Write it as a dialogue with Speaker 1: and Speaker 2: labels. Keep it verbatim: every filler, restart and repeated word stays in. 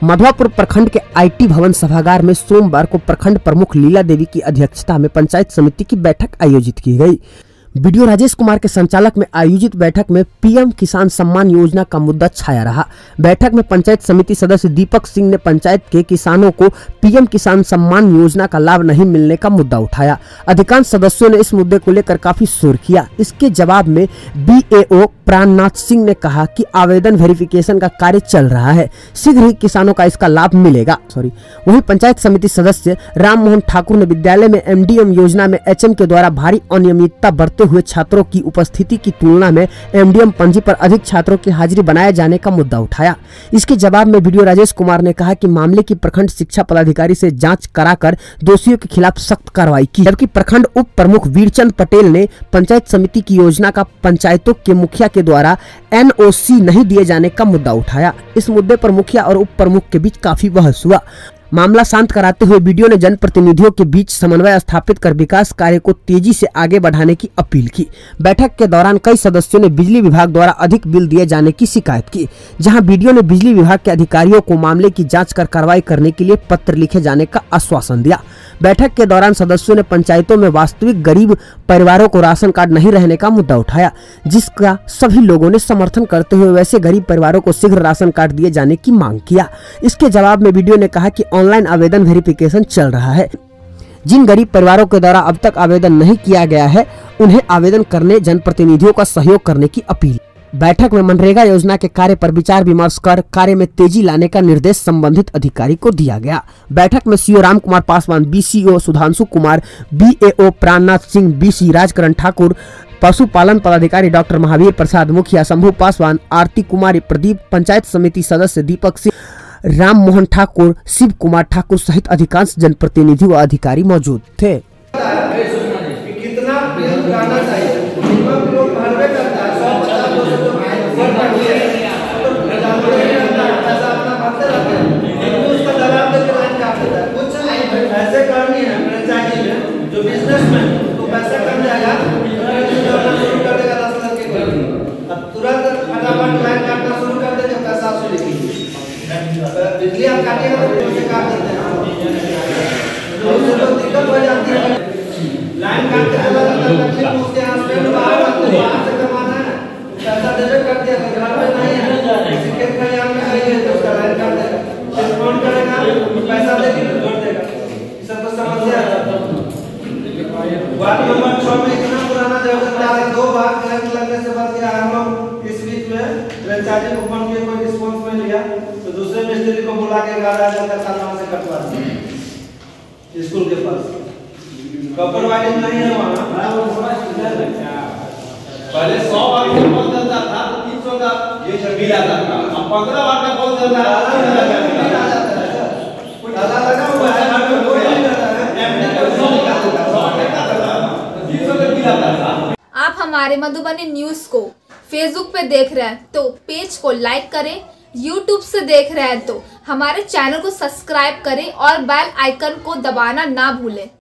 Speaker 1: मधवापुर प्रखंड के आईटी भवन सभागार में सोमवार को प्रखंड प्रमुख लीला देवी की अध्यक्षता में पंचायत समिति की बैठक आयोजित की गई। बीडीओ राजेश कुमार के संचालक में आयोजित बैठक में पीएम किसान सम्मान योजना का मुद्दा छाया रहा। बैठक में पंचायत समिति सदस्य दीपक सिंह ने पंचायत के किसानों को पीएम किसान सम्मान योजना का लाभ नहीं मिलने का मुद्दा उठाया। अधिकांश सदस्यों ने इस मुद्दे को लेकर काफी शोर किया। इसके जवाब में बीएओ प्राणनाथ सिंह ने कहा कि आवेदन वेरिफिकेशन का कार्य चल रहा है, शीघ्र ही किसानों का इसका लाभ मिलेगा। सॉरी वहीं पंचायत समिति सदस्य राम मोहन ठाकुर ने विद्यालय में एमडीएम योजना में एचएम के द्वारा भारी अनियमितता बरते हुए छात्रों की उपस्थिति की तुलना में एमडीएम पंजी पर अधिक छात्रों की हाजिरी बनाए जाने का मुद्दा उठाया। इसके जवाब में बीडीओ राजेश कुमार ने कहा कि मामले की प्रखंड शिक्षा पदाधिकारी से जांच कराकर दोषियों के खिलाफ सख्त कार्रवाई की, जबकि प्रखंड उप प्रमुख वीरचंद पटेल ने पंचायत समिति की योजना का पंचायतों के मुखिया के द्वारा एनओसी नहीं दिए जाने का मुद्दा उठाया। इस मुद्दे पर मुखिया और उप प्रमुख के बीच काफी बहस हुआ। मामला शांत कराते हुए बीडीओ ने जनप्रतिनिधियों के बीच समन्वय स्थापित कर विकास कार्य को तेजी से आगे बढ़ाने की अपील की। बैठक के दौरान कई सदस्यों ने बिजली विभाग द्वारा अधिक बिल दिए जाने की शिकायत की, जहां बीडीओ ने बिजली विभाग के अधिकारियों को मामले की जांच कर कार्रवाई करने के लिए पत्र लिखे जाने का आश्वासन दिया। बैठक के दौरान सदस्यों ने पंचायतों में वास्तविक गरीब परिवारों को राशन कार्ड नहीं रहने का मुद्दा उठाया, जिसका सभी लोगों ने समर्थन करते हुए वैसे गरीब परिवारों को शीघ्र राशन कार्ड दिए जाने की मांग किया। इसके जवाब में बीडीओ ने कहा कि ऑनलाइन आवेदन वेरिफिकेशन चल रहा है। जिन गरीब परिवारों के द्वारा अब तक आवेदन नहीं किया गया है, उन्हें आवेदन करने जनप्रतिनिधियों का सहयोग करने की अपील। बैठक में मनरेगा योजना के कार्य पर विचार विमर्श कर कार्य में तेजी लाने का निर्देश संबंधित अधिकारी को दिया गया। बैठक में CO Ram Kumar Paswan, BCO Sudhanshu Kumar, BAO Prannath Singh, BC Rajkaran Thakur, पशुपालन पदाधिकारी डॉक्टर महावीर प्रसाद, मुखिया शंभू पासवान, आरती कुमारी, प्रदीप, पंचायत समिति सदस्य दीपक सिंह, राम मोहन ठाकुर, शिव कुमार ठाकुर सहित अधिकांश जनप्रतिनिधि व अधिकारी मौजूद थे।
Speaker 2: बिजली आप काटिएगा तो कैसे काट देते हैं, उससे तो दिक्कत हो जाती है। लाइन काटते हैं तकलीफ उसके हस्बैंड बाहर आते हैं, बाहर से कमाना है, पैसा देवे करते हैं, घर में नहीं है, सिक्के खयाल में नहीं है तो उसका लाइन काट देगा, फिर फोन करेगा पैसा देगी तो छोड़ देगा। सब तो समस्या है। वार्ड नंबर छह में इतना पुराना जगह है, दो बार करंट लगने से बच गया। हम लोग इस बीच में फ्रेंचाइजी को फोन किए, कोई रिस्पॉन्स नहीं लिया तो दूसरे मिस्त्री को बुला के ग्यारह हजार का ताला से कटवा दिया स्कूल के पास। कपड़ वाइडिंग नहीं है वहाँ, पहले सौ बार का बोल देता था तो तीन सौ का ये जब बिल आता था, अब पंद्रह बार का बोल देता है ताला लगा हुआ है, घर में कोई नहीं रहता है, एमडी का सौ निकाल देता सौ देता था, तीन सौ का बिल आता था।
Speaker 3: आप हमारे मधुबनी न्यूज को फेसबुक पे देख रहे हैं तो पेज को लाइक करें, यूट्यूब से देख रहे हैं तो हमारे चैनल को सब्सक्राइब करें और बेल आइकन को दबाना ना भूलें।